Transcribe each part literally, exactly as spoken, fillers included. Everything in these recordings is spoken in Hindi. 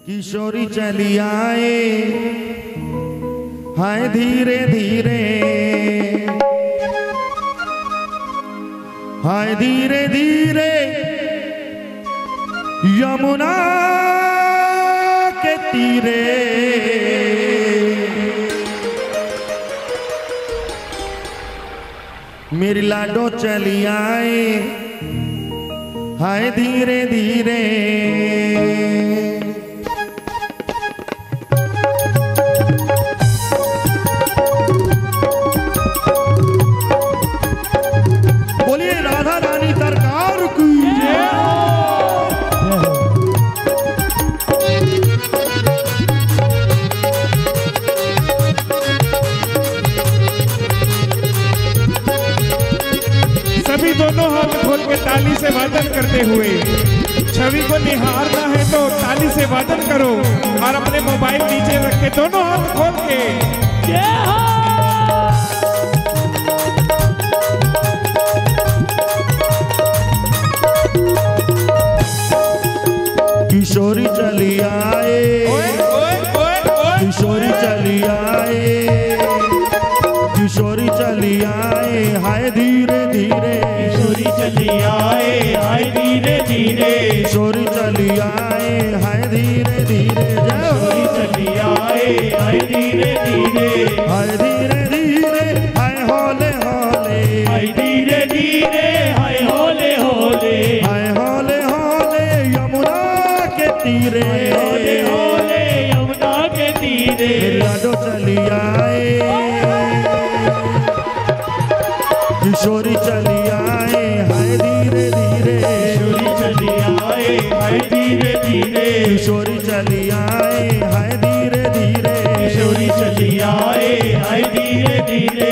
किशोरी चली आए हाय धीरे धीरे, हाय धीरे धीरे यमुना के तीरे। मेरी लाडो चली आए हाय धीरे धीरे। बोलिए राधा रानी सरकार की। सभी दोनों हाथ खोल के ताली से वादन करते हुए छवि को निहारना है तो ताली से वादन करो और अपने मोबाइल नीचे रख के दोनों हाथ खोल के जय हो। किशोरी चली आए, किशोरी चली आए, किशोरी चली आए हाय धीरे धीरे। किशोरी चली आए हाय धीरे धीरे। किशोरी चली आए हाय धीरे धीरे। किशोरी चली आए हाय धीरे धीरे। हाय धीरे धीरे हाय होले होले। हाय धीरे धीरे हाय होले होले। हाय होले होले यमुना के तीरे। होले होले यमुना के तीरे। लाडो चली आए, किशोरी चली आए हाय धीरे धीरे। किशोरी चली आए हाय धीरे धीरे। किशोरी चली आए हाय धीरे धीरे। किशोरी चली आए हाय धीरे धीरे।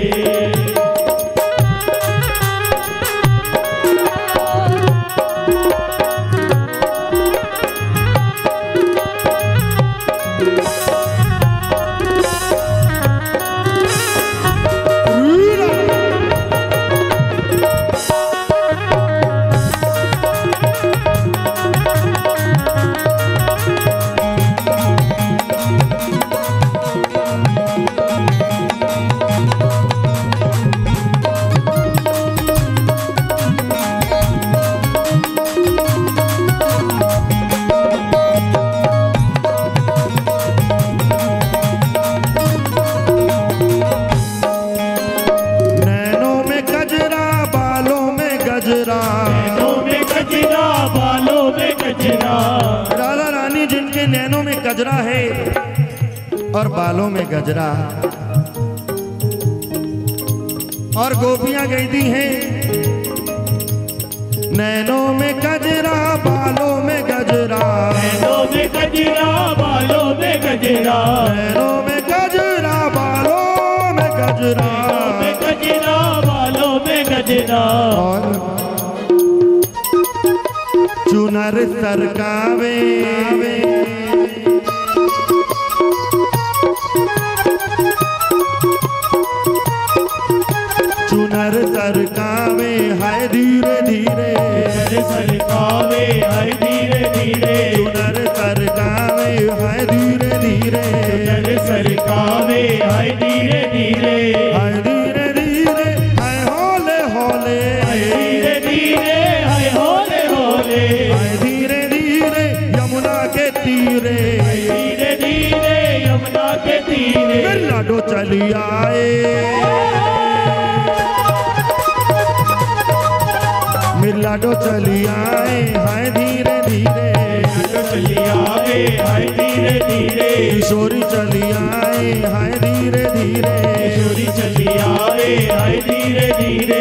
राधा रानी जिनके नैनों में गजरा है और बालों में गजरा, और गोपियां कहती हैं नैनों में गजरा बालों में गजरा। नैनों में गजरा बालों में गजरा। नैनों में गजरा बालों में गजरा। में गजरा बालों में गजरा। और चुनर सरकावे, चुनर सरकावे हाय धीरे धीरे। सरकावे हाय धीरे धीरे। चुनर सरकावे हाय धीरे धीरे। चुनर सरकावे हाय धीरे धीरे। हाय धीरे धीरे हाय होले होले। हाय धीरे धीरे हाय होले होले। हाय धीरे धीरे यमुना के तीरे। हाय धीरे धीरे यमुना के तीरे। लाडो चली आए, मेरी लाडो चली आए हाय धीरे धीरे। लाडो चली आए हाय धीरे धीरे। किशोरी चली आए हाय धीरे धीरे। किशोरी चली आए हाय धीरे धीरे।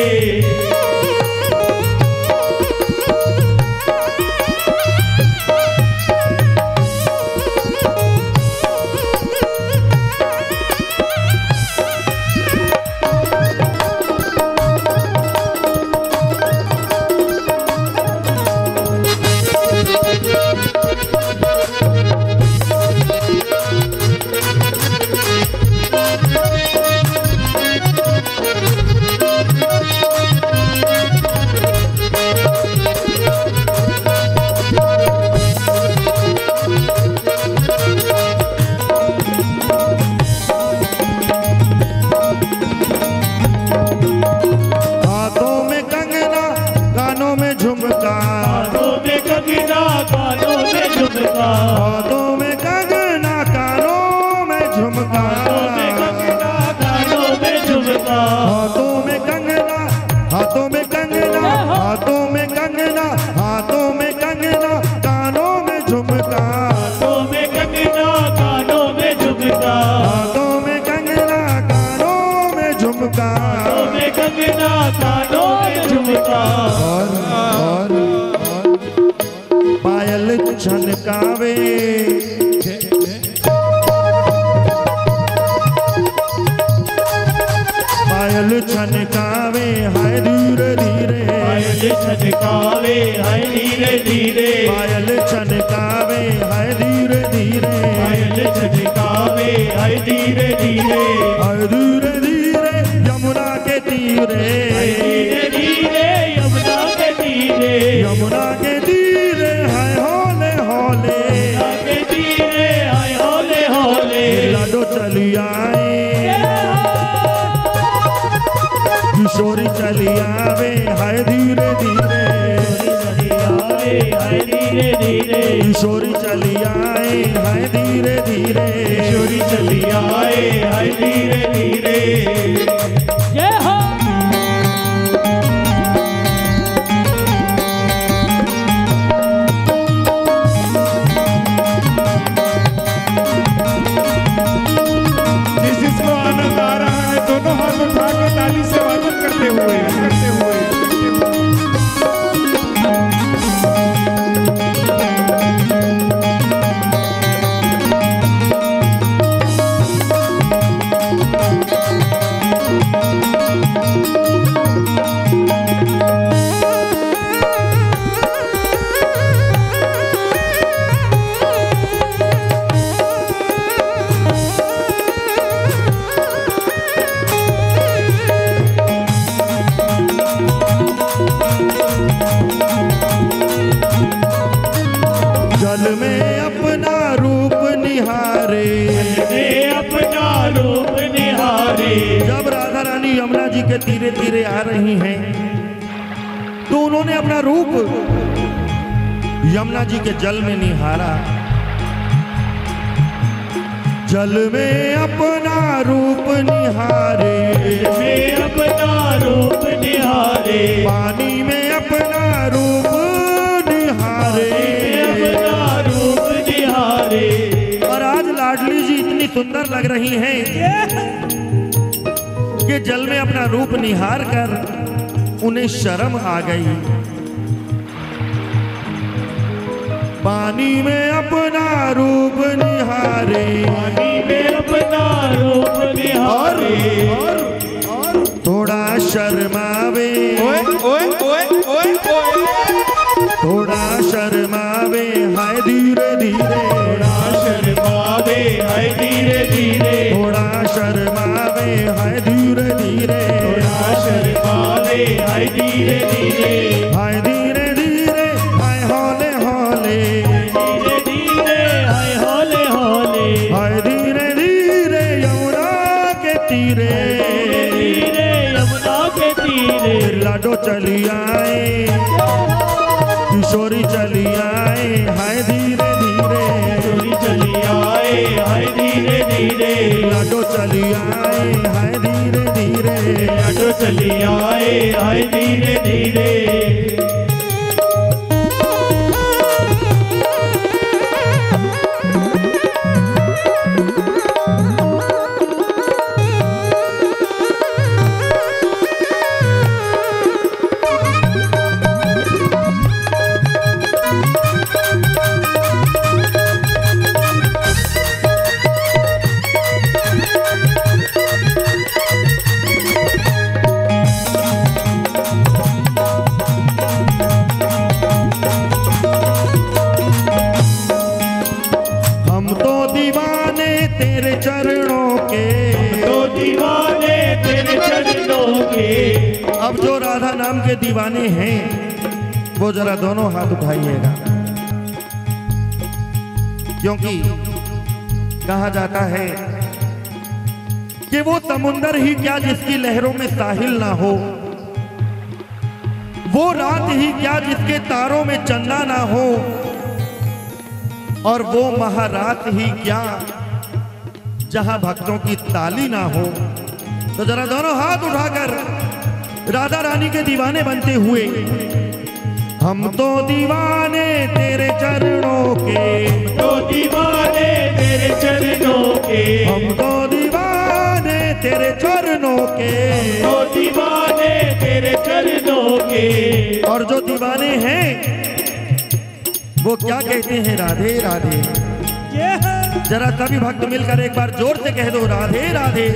हाथों में कंगना कानों में झुमका, हाथों में कंगना कानों में झुमका, हाथों में कंगना, हाथों में कंगना, हाथों में कंगना, हाथों में कंगना कानों में झुमका, हाथों में कंगना कानों में झुमका, हाथों में कंगना कानों में झुमका, हाथों में कंगना कानों में झुमका, और और और पायल छनकावे, पायल छनकावे हाय धीरे धीरे, पायल छनकावे हाय धीरे धीरे, पायल छनकावे हाय धीरे धीरे, पायल छनकावे हाय धीरे धीरे, हाय धीरे धीरे यमुना के तीरे, धीरे धीरे यमुना के तीरे, यमुना के तीरे हाय होले होले, के तीरे हाय होले होले, लाडो चली आए, किशोरी चली आवे हाय धीरे धीरे, आवे हाय धीरे धीरे, किशोरी चली आए हाय धीरे धीरे, किशोरी चली आए हाय धीरे धीरे, जय हो। जिस जिसको आनंद आ रहा है दोनों हाथ उठा के ताली से वादन करते हुए करते हुए जल में अपना रूप निहारे, में अपना रूप निहारे, जब राधा रानी यमुना जी के तीरे तीरे आ रही हैं तो उन्होंने अपना रूप यमुना जी के जल में निहारा, जल में अपना रूप निहारे, में अपना रूप निहारे, पानी में अपना रूप निहारे, अपना रूप निहारे, और आज लाडली जी इतनी सुंदर लग रही हैं कि जल में अपना रूप निहार कर उन्हें शर्म आ गई, पानी में अपना रूप निहारे, पानी में अपना रूप और, निहारे, और, और थोड़ा शर्मावे, ओए ओए ओए ओए ओए थोड़ा शर्मावे हाय धीरे धीरे, थोड़ा शर्मावे हाय धीरे धीरे, थोड़ा शर्मावे हाय धीरे धीरे, थोड़ा शर्मावे हाय धीरे धीरे, हाय धीरे धीरे हाय हौले हौले, धीरे धीरे हाय होले होले, हाय धीरे धीरे यमुना के तीरे, धीरे यमुना के तीरे, लाडो चली आए, किशोरी चली आए हाय धीरे धीरे, किशोरी चली आए हाय धीरे धीरे, लाडो चली आए हाय धीरे धीरे, लाडो चली आए हाय धीरे धीरे, हम तो दीवाने तेरे चरणों के, तो दीवाने तेरे चरणों के, अब जो राधा नाम के दीवाने हैं वो जरा दोनों हाथ उठाइएगा, क्योंकि कहा जाता है कि वो समुंदर ही क्या जिसकी लहरों में साहिल ना हो, वो रात ही क्या जिसके तारों में चंदा ना हो, और वो महारात ही क्या जहां भक्तों की ताली ना हो। तो जरा दोनों हाथ उठाकर राधा रानी के दीवाने बनते हुए, हम तो दीवाने तेरे चरणों के, तो दीवाने तेरे चरणों के, हम तो दीवाने तेरे चरणों के, तो दीवाने तेरे चरणों के। और जो दीवाने हैं वो क्या कहते हैं? राधे राधे। जरा सभी भक्त मिलकर एक बार जोर से कह दो, राधे राधे।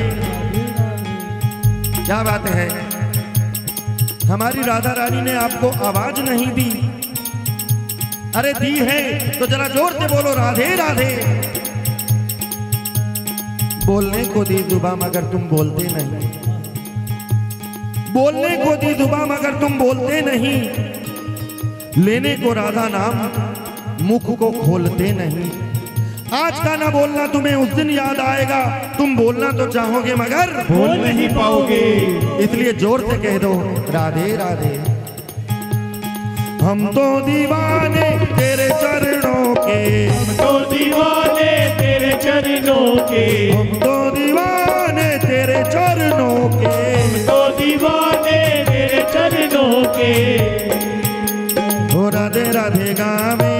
क्या बात है, हमारी राधा रानी ने आपको आवाज नहीं दी, अरे दी है तो जरा जोर से बोलो, राधे राधे। बोलने को दी जुबान मगर तुम बोलते नहीं, बोलने को दी जुबान मगर तुम बोलते नहीं, लेने को राधा नाम मुख को खोलते नहीं। आज का ना बोलना तुम्हें उस दिन याद आएगा, तुम बोलना तो चाहोगे मगर बोल नहीं पाओगे। इसलिए जोर से कह दो, राधे राधे। हम तो दीवाने तेरे चरणों के, हम तो दीवाने तेरे चरणों के, हम तो दीवाने तेरे चरणों के, हम तो दीवाने तेरे चरणों के। हो राधे राधे गावे,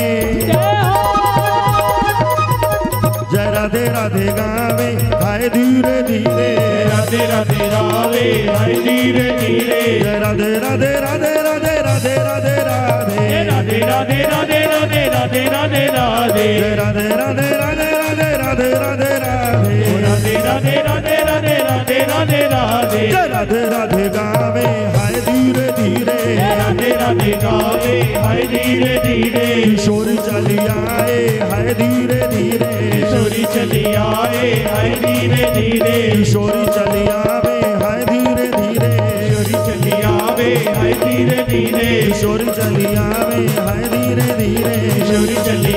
जय राधे राधे गावे, हाय धीरे धीरे, राधे राधे रावे हाय धीरे धीरे, जय राधे राधे राधे राधे राधे राधे राधे, राधे राधे राधे राधे राधे राधे राधे, जय राधे राधे राधे राधे राधे राधे राधे, राधे राधे राधे राधे राधे राधे राधे, जय राधे राधे गावे, हाय धीरे धीरे, राधे राधे गावे हाय धीरे धीरे, किशोरी चली आए हाय धीरे धीरे, किशोरी चली आए हाय धीरे धीरे, किशोरी चली आवे हाय धीरे धीरे, किशोरी चली आवे हाय धीरे धीरे, किशोरी चली आवे हाय धीरे धीरे, किशोरी चली